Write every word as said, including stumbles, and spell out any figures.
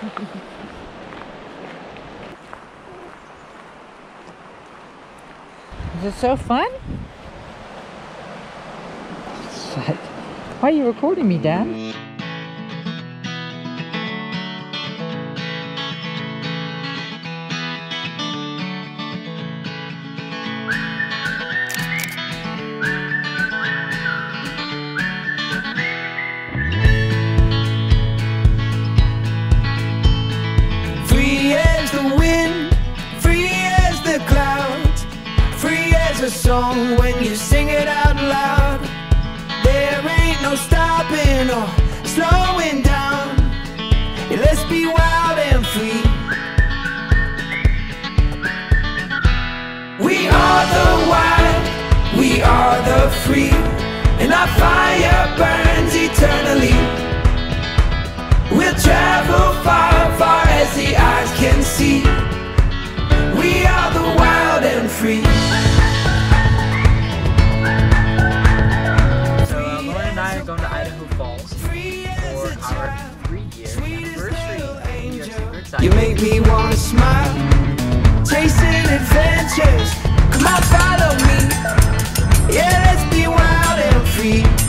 Is it so fun? Why are you recording me, Dad? Free as the wind, free as the clouds, free as a song when you sing it out loud. There ain't no stopping or slowing down. Yeah, let's be wild and free. We are the wild, we are the free, and our fire burns eternally. We'll travel far, far as the eyes can see. We are the wild and free. So uh, Lauren and I are going to Idaho Falls for our three-year anniversary. We are super excited. You make me wanna smile, chasing adventures. Come on, follow me. Yeah, let's be wild and free.